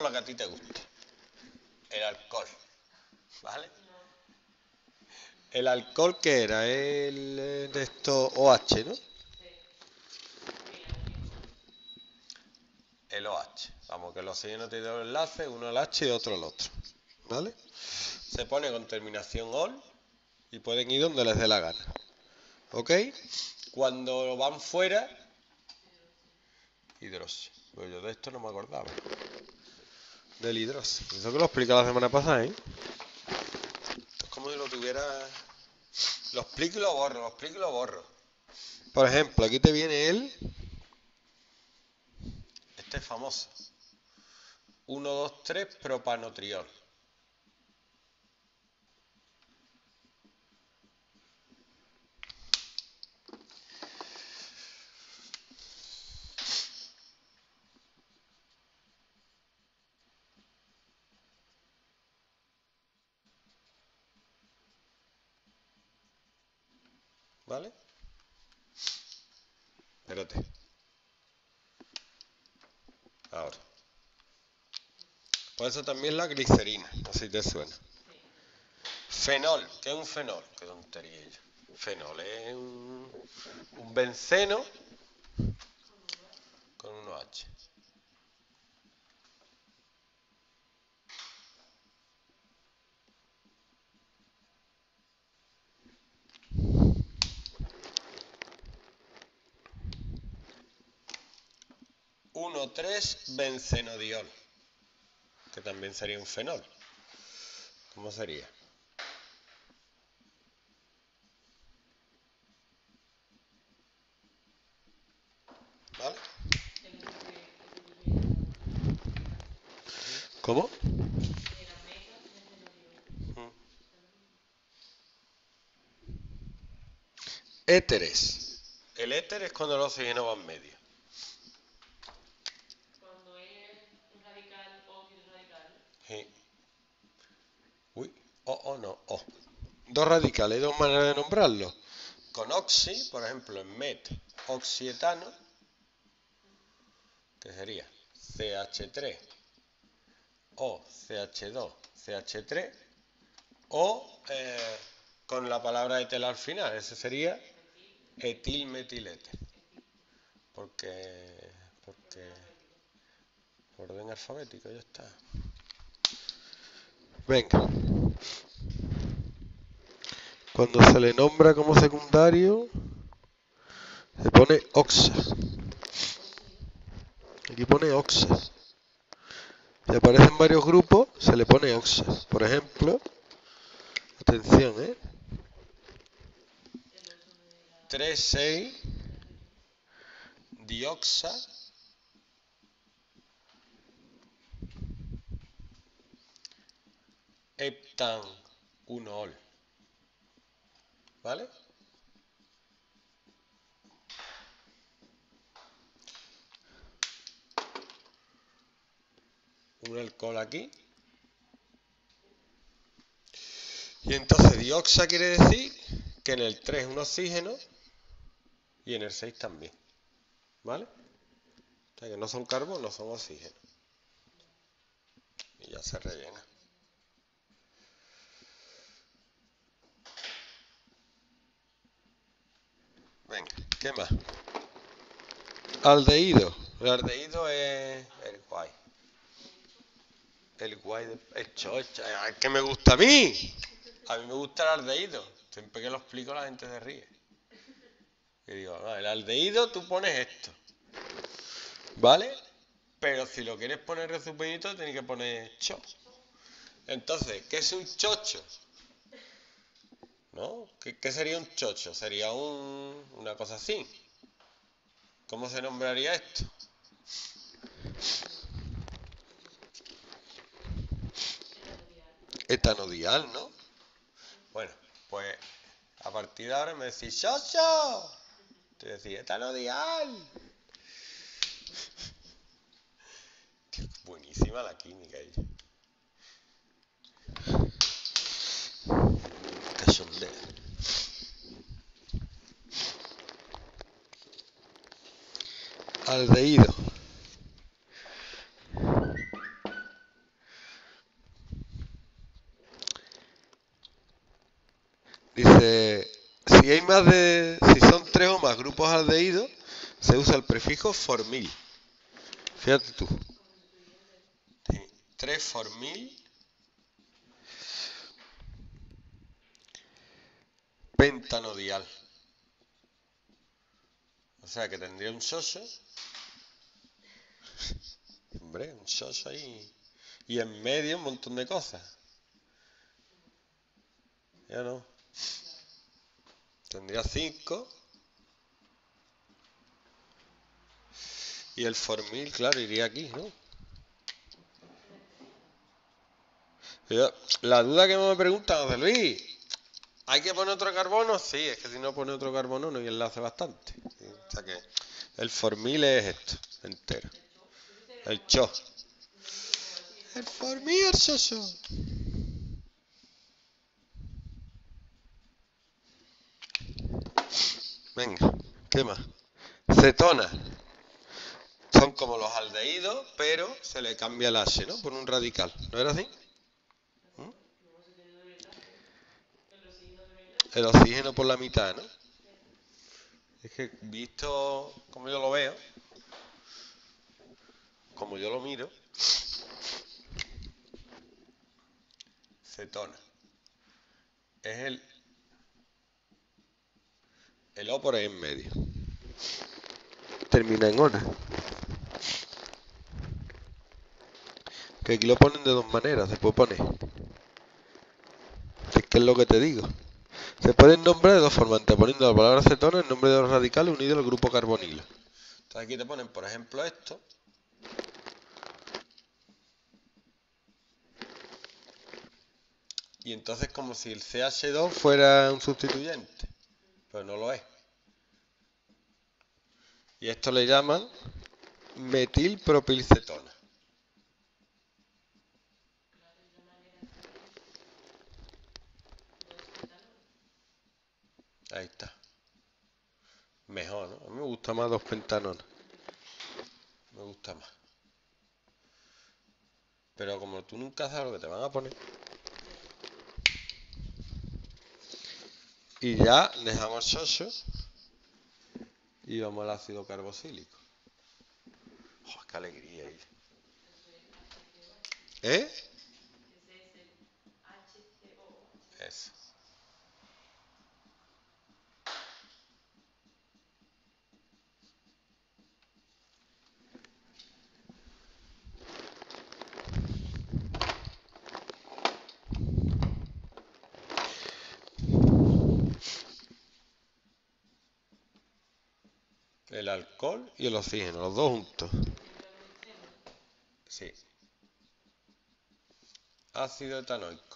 lo que a ti te guste. El alcohol, ¿vale? El alcohol, ¿qué era? El de esto OH, ¿no? El OH. Vamos, que los oxígenos tienen dos enlaces, uno al H y otro al otro, ¿vale? Se pone con terminación OL y pueden ir donde les dé la gana, ¿ok? Cuando van fuera, hidróxido. Pues yo de esto no me acordaba. Del hidróxido. Eso que lo expliqué la semana pasada, ¿eh? Esto es como si lo tuviera... Lo explico y lo borro, lo explico y lo borro. Por ejemplo, aquí te viene este es famoso. 1, 2, 3, propanotriol. ¿Vale? Espérate. Ahora. Por eso también la glicerina, no sé si te suena. Fenol, ¿qué es un fenol? Qué tontería. Fenol es un benceno con un OH. Uno, 3, bencenodiol, que también sería un fenol. ¿Cómo sería? ¿Vale? ¿Cómo? Éteres. El éter es cuando el oxígeno va en medio. Cuando es un radical o sin radical. Sí. Uy, o no, o. Dos radicales, dos maneras de nombrarlo. Con oxi, por ejemplo, en met, oxietano, que sería CH3 o CH2, CH3, o con la palabra etel al final, ese sería etilmetilete. Porque por orden alfabético ya está. Venga. Cuando se le nombra como secundario, se pone oxa. Aquí pone oxa. Si aparecen varios grupos, se le pone oxa. Por ejemplo, atención, 3,6 dioxa heptan 1-ol. ¿Vale? Un alcohol aquí. Y entonces dioxa quiere decir que en el 3 es un oxígeno y en el 6 también. ¿Vale? O sea que no son carbono, son oxígenos. Y ya se rellena. Venga, ¿qué más? Aldehído. El aldehído es el guay. El guay de hecho, es que me gusta a mí. A mí me gusta el aldehído. Siempre que lo explico la gente se ríe. Y digo, no, el aldehído tú pones esto. ¿Vale? Pero si lo quieres poner resumidito, tienes que poner cho. Entonces, ¿qué es un chocho? ¿No? ¿Qué sería un chocho? Sería una cosa así. ¿Cómo se nombraría esto? Etanodial, ¿no? Bueno, pues a partir de ahora me decís chocho. Te decís etanodial. Tío, buenísima la química ella. Cachondeo. Aldehído. Dice, si son 3 o más grupos aldehídos, se usa el prefijo formil. Fíjate tú. 3-formil pentanodial. O sea que tendría un soso. Hombre, un soso ahí. Y en medio un montón de cosas. Ya no. Tendría 5. Y el formil, claro, iría aquí, ¿no? La duda que me preguntan, José Luis, ¿hay que poner otro carbono? Sí, es que si no pone otro carbono no hay enlace bastante. O sea que el formil es esto, entero. El cho. El formil es soso. Venga, ¿qué más? Cetona. Son como los aldehídos, pero se le cambia el H, ¿no? Por un radical. ¿No era así? El oxígeno por la mitad, ¿no? Es que visto como yo lo veo, como yo lo miro, cetona. Es el O por ahí en medio. Termina en ona. Que aquí lo ponen de dos maneras, se puede poner. Es que es lo que te digo. Se pueden nombrar de dos formas, anteponiendo la palabra cetona en nombre de los radicales unidos al grupo carbonilo. Entonces aquí te ponen, por ejemplo, esto. Y entonces como si el CH2 fuera un sustituyente. Pero no lo es. Y esto le llaman metilpropilcetona. Ahí está. Mejor, ¿no? A mí me gusta más 2-pentanona. Me gusta más. Pero como tú nunca sabes lo que te van a poner. Y ya dejamos soso. Y vamos al ácido carboxílico. ¡Oh, qué alegría! ¿Eh? Eso. El alcohol y el oxígeno, los dos juntos. Sí. Ácido etanoico.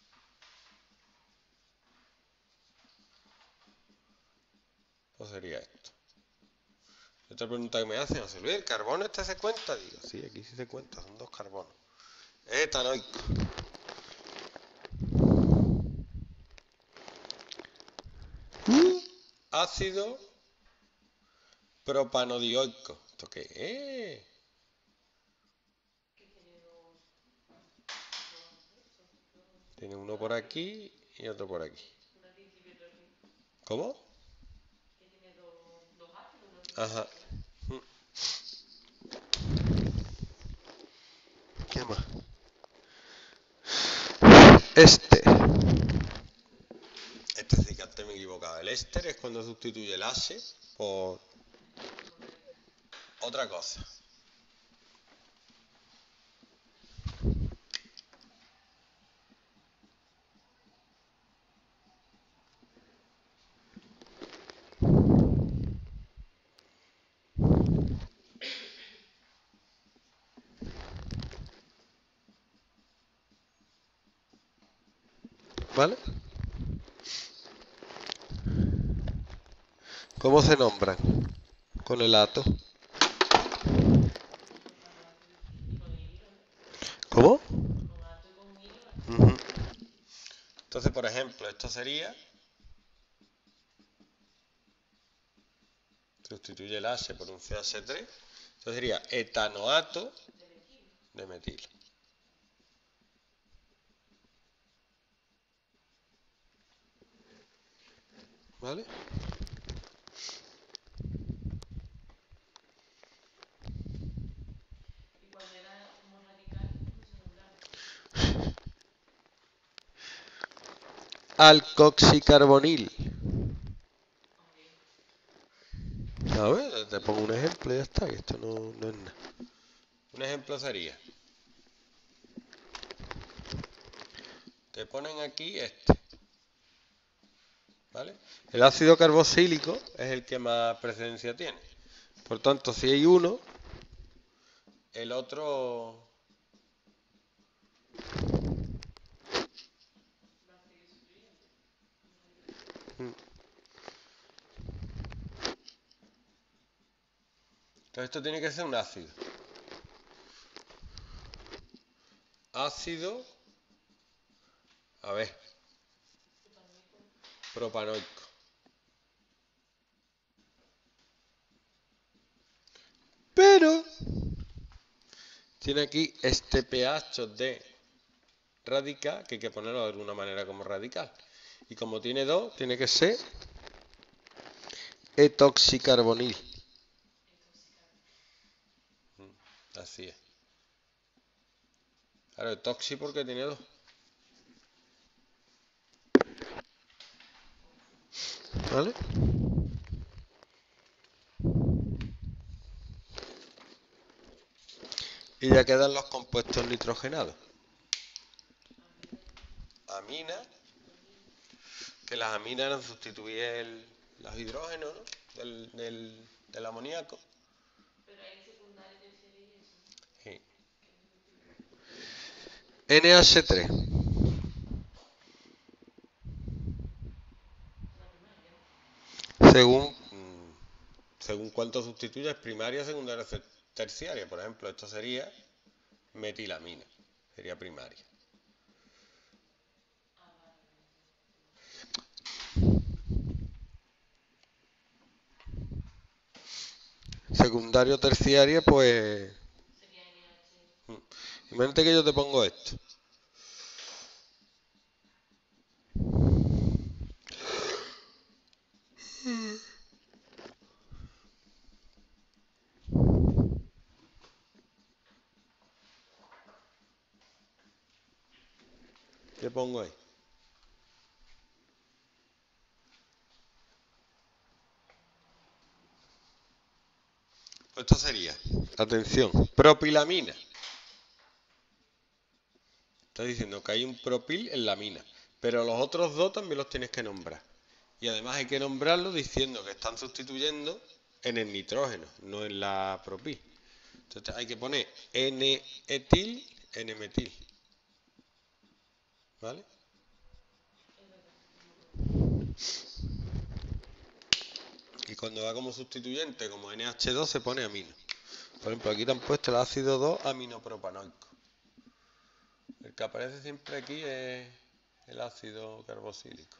Pues sería esto. Otra pregunta que me hacen, José Luis, ¿el carbono este se cuenta? Digo, sí, aquí sí se cuenta, son 2 carbonos. Es etanoico. Ácido propanodioico. ¿Esto qué es? Tiene uno por aquí y otro por aquí. ¿Cómo? Ajá. ¿Qué más? Este sí que antes me he equivocado. El éster es cuando sustituye el H por otra cosa. ¿Vale? ¿Cómo se nombran? Con el ato. ¿Cómo? Entonces, por ejemplo, esto sería... Sustituye el H por un CH3. Entonces sería etanoato de metil. ¿Vale? Y cuando era como radical, ¿cómo se nombraba? Alcoxicarbonil. Ok. A ver, te pongo un ejemplo y ya está, que esto no es nada. Un ejemplo sería, te ponen aquí este, ¿vale? El ácido carboxílico es el que más presencia tiene. Por tanto, si hay uno, el otro... Va a seguir sustituyendo. Entonces esto tiene que ser un ácido. Ácido, a ver, propanoico. Pero tiene aquí este pH de radical, que hay que ponerlo de alguna manera como radical. Y como tiene dos, tiene que ser etoxicarbonil. Así es. Claro, etoxi porque tiene dos. ¿Vale? Y ya quedan los compuestos nitrogenados. Amina, que las aminas eran sustituir los hidrógenos, ¿no? del amoníaco. Pero hay secundario, terciario y eso. Sí. ¿Qué es lo NH3. la primaria? Según, según cuánto sustituyes, primaria, secundaria, terciaria. Por ejemplo, esto sería metilamina. Sería primaria. Ah, vale. Secundario, terciaria, pues... Sería NH. Imagínate que yo te pongo esto. ¿Qué pongo ahí? Pues esto sería, atención, propilamina. Está diciendo que hay un propil en la mina, pero los otros dos también los tienes que nombrar. Y además hay que nombrarlos diciendo que están sustituyendo en el nitrógeno, no en la propil. Entonces hay que poner N-etil, N-metil. ¿Vale? Es verdad, no me acuerdo. Y cuando va como sustituyente, como NH2, se pone amino. Por ejemplo, aquí te han puesto el ácido 2 aminopropanoico. El que aparece siempre aquí es el ácido carboxílico.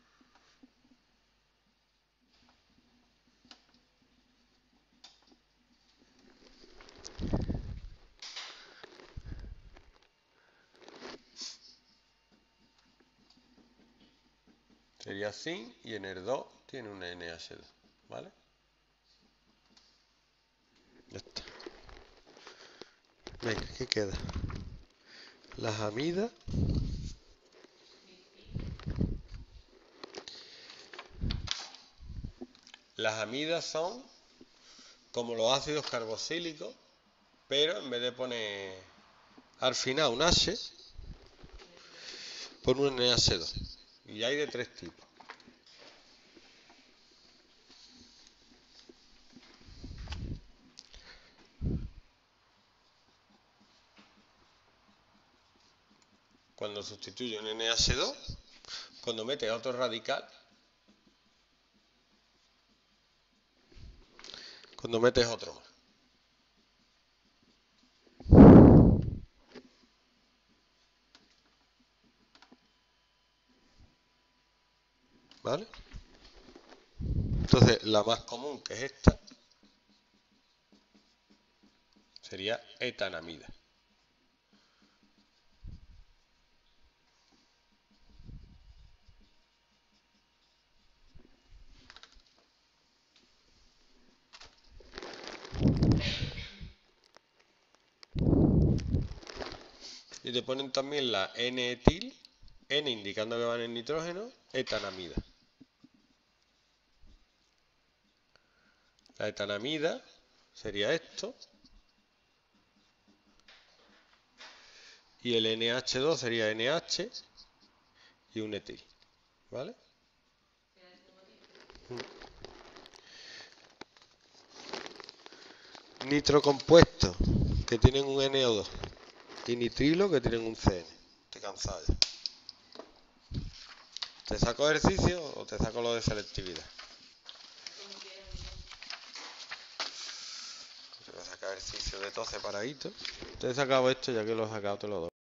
Sería así y en el 2 tiene un NH2. ¿Vale? Ya está. Venga, ¿qué queda? Las amidas. Las amidas son como los ácidos carboxílicos, pero en vez de poner al final un H, pone un NH2. Y hay de tres tipos. Cuando sustituye un NH2, cuando mete otro radical, cuando metes otro más. ¿Vale? Entonces, la más común, que es esta, sería etanamida. y te ponen también la N-etil, N indicando que van en nitrógeno, etanamida. La etanamida sería esto. Y el NH2 sería NH y un etil. ¿Vale? Nitrocompuestos que tienen un NO2 y nitrilo que tienen un CN. Estoy cansado ya. ¿Te saco ejercicio o te saco lo de selectividad? Te voy a sacar ejercicio de todo separadito. Te he sacado esto, ya que lo he sacado te lo doy.